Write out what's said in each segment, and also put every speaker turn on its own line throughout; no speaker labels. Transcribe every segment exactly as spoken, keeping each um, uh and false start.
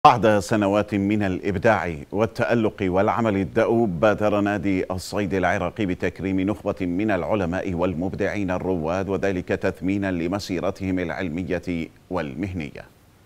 بعد سنوات من الإبداع والتألق والعمل الدؤوب، بادر نادي الصيد العراقي بتكريم نخبة من العلماء والمبدعين الرواد، وذلك تثمينا لمسيرتهم العلمية والمهنية.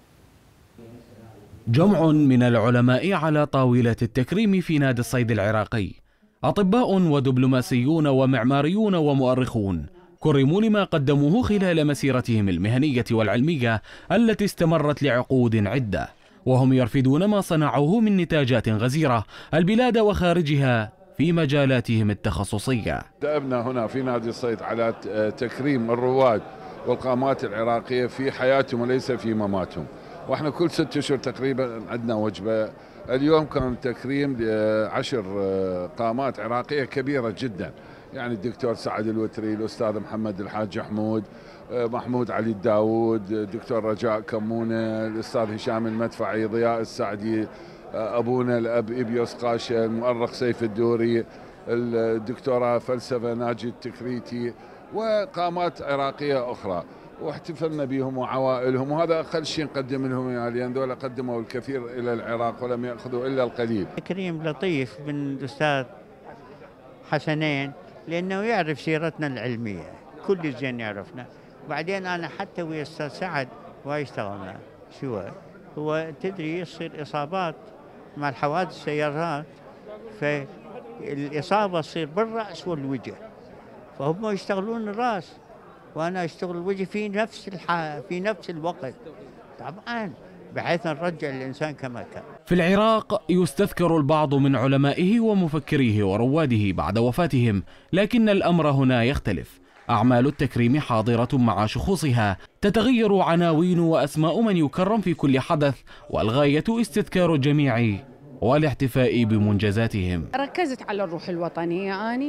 جمع من العلماء على طاولة التكريم في نادي الصيد العراقي، أطباء ودبلوماسيون ومعماريون ومؤرخون، كرموا لما قدموه خلال مسيرتهم المهنية والعلمية التي استمرت لعقود عدة، وهم يرفدون ما صنعوه من نتاجات غزيرة البلاد وخارجها في مجالاتهم التخصصية.
دأبنا هنا في نادي الصيد على تكريم الرواد والقامات العراقية في حياتهم وليس في مماتهم، واحنا كل ست اشهر تقريبا عندنا وجبة. اليوم كان تكريم لعشر قامات عراقية كبيرة جدا، يعني الدكتور سعد الوتري، الأستاذ محمد الحاج حمود، محمود علي الداود، الدكتور رجاء كمونة، الأستاذ هشام المدفعي، ضياء السعدي، أبونا الأب إبيوس قاشا، المؤرخ سيف الدوري، الدكتورة فلسفة ناجي التكريتي، وقامات عراقية أخرى، واحتفلنا بهم وعوائلهم، وهذا أقل شيء نقدم لهم، يعني لأن ذولا قدموا الكثير إلى العراق ولم يأخذوا إلا القليل.
تكريم لطيف من الأستاذ حسنين، لأنه يعرف سيرتنا العلمية كل زين يعرفنا. بعدين أنا حتى ويا الأستاذ سعد وايد اشتغلنا شو هو تدري يصير إصابات مع الحوادث السيارات، فالإصابة تصير بالرأس والوجه، فهم يشتغلون الرأس وأنا أشتغل الوجه في نفس الح... في نفس الوقت طبعا، بحيث نرجع الإنسان كما كان.
في العراق يستذكر البعض من علمائه ومفكريه ورواده بعد وفاتهم، لكن الأمر هنا يختلف. أعمال التكريم حاضرة مع شخوصها، تتغير عناوين وأسماء من يكرم في كل حدث، والغاية استذكار الجميع والاحتفاء بمنجزاتهم.
ركزت على الروح الوطنية، أنا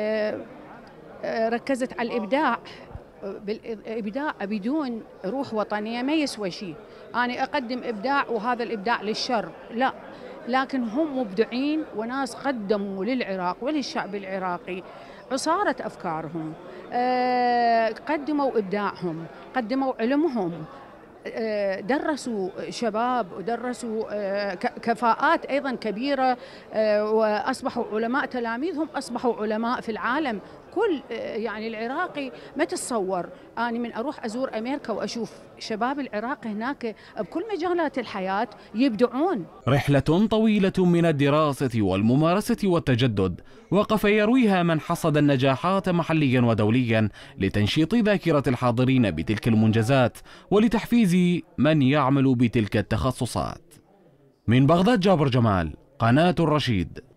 ركزت على الإبداع. بالإبداع بدون روح وطنية ما يسوى شيء. أنا أقدم إبداع وهذا الإبداع للشر، لا، لكن هم مبدعين وناس قدموا للعراق وللشعب العراقي عصارة أفكارهم، قدموا إبداعهم، قدموا علمهم، درسوا شباب ودرسوا كفاءات أيضا كبيرة، وأصبحوا علماء، تلاميذهم أصبحوا علماء في العالم كل. يعني العراقي ما تتصور، أنا من أروح أزور أمريكا وأشوف شباب العراق هناك بكل مجالات الحياة يبدعون.
رحلة طويلة من الدراسة والممارسة والتجدد وقف يرويها من حصد النجاحات محليا ودوليا لتنشيط ذاكرة الحاضرين بتلك المنجزات ولتحفيز من يعمل بتلك التخصصات. من بغداد، جابر جمال، قناة الرشيد.